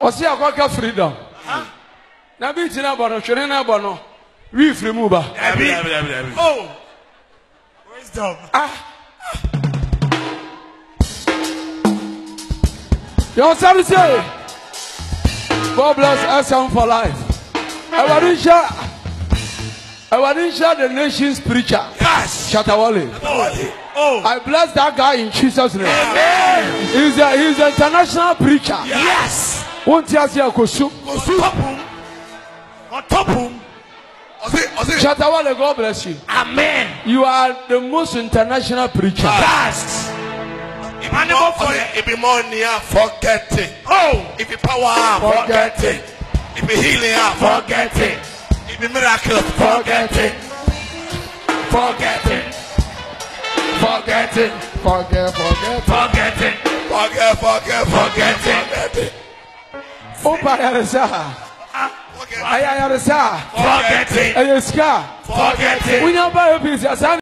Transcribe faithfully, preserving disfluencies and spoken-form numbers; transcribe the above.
Osi akwaka freedom. Na bi tina bono twene na bono. We free mu ba. Oh. Wisdom. Ah. Your service say. God bless us for life. I want to share. I want to share the nation's preacher. Yes. Shatawale. Oh. I bless that guy in Jesus' name. Amen. He's a he's an international preacher. Yes. Won't you see a kosu? On top him. On top him. Shatawale, God bless you. Amen. You are the most international preacher. Yes. If you more near, forget it. Oh. If you power, forget it. If you healing, forget it. If you miracle, forget it. Forget it. Forget it. Forget, forget, Forget it. Forget, forget, forget it. Oh, Payaresa. Ayaresa. Forget it. Ayaska. Forget it. We know by a piece.